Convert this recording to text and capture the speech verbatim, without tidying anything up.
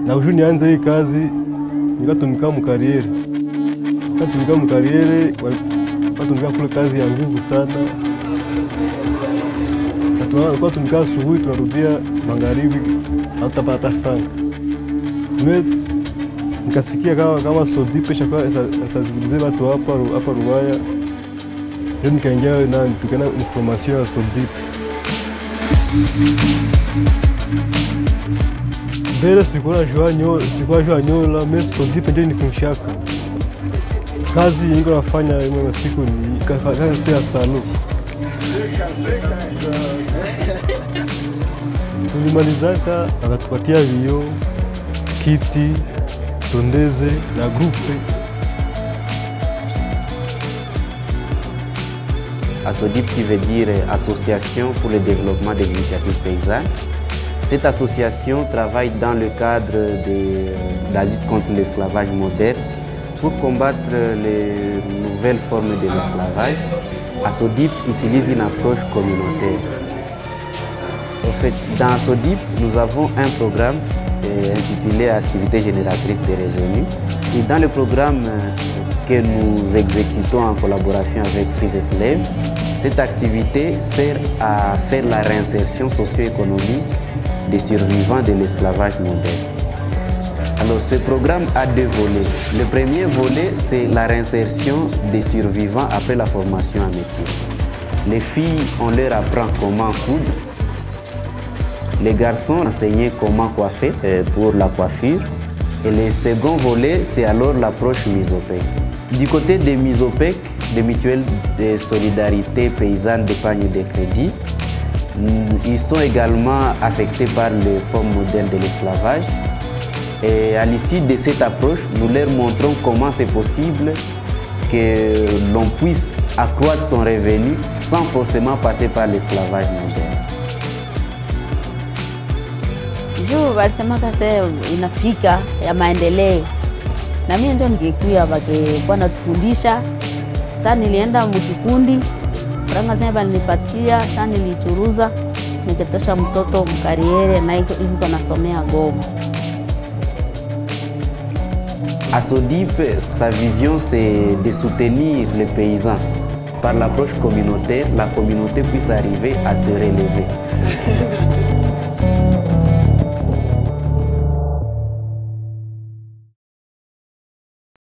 Na ujue nianze hii kazi nikatumika mkariere. Nikatumika mkariere, nikatumika kule kazi ya nguvu sana. Kwa tumika asubuhi tunarudia magharibi hatutapata franga. Mimi nikasikia kama kama Sodipe shaka sensibiliser watu hapa hapa Ruaya. Ndio nikaingia na tukana information ya Sodipe. Mbele sikuwa najua nyola, sikuwa najua nyola, mimi Sodipe ndio nifundishaka. Kazi yengo nafanya hiyo siku ni kazi ya salon. Tulimalizaka akatupatia vio, kiti, tondeze na groupe. ASODIP qui veut dire Association pour le développement des initiatives paysannes. Cette association travaille dans le cadre de la lutte contre l'esclavage moderne pour combattre les nouvelles formes de l'esclavage. ASODIP utilise une approche communautaire. En fait, dans ASODIP, nous avons un programme intitulé Activité génératrice de revenus. Et dans le programme que nous exécutons en collaboration avec Freeze Slave, cette activité sert à faire la réinsertion socio-économique des survivants de l'esclavage moderne. Alors, ce programme a deux volets. Le premier volet, c'est la réinsertion des survivants après la formation en métier. Les filles, on leur apprend comment coudre. Les garçons enseignent comment coiffer pour la coiffure. Et le second volet, c'est alors l'approche Misopec. Du côté des Misopec, des mutuelles de solidarité paysanne d'épargne de crédit, ils sont également affectés par les formes modernes de l'esclavage. Et à l'issue de cette approche, nous leur montrons comment c'est possible que l'on puisse accroître son revenu sans forcément passer par l'esclavage moderne. Juu walisema kase inafika ya maendeleo. Na mimi ndio ningekuja wakikuwa natufundisha. Sasa nilienda mkikundi, franga zile walinipatia, sasa nilichuruza, nikatosha mtoto mkariere na iko iko nasomea Goma. ASODIP, sa vision c'est de soutenir les paysans. Par l'approche communautaire, la communauté puisse arriver à se relever.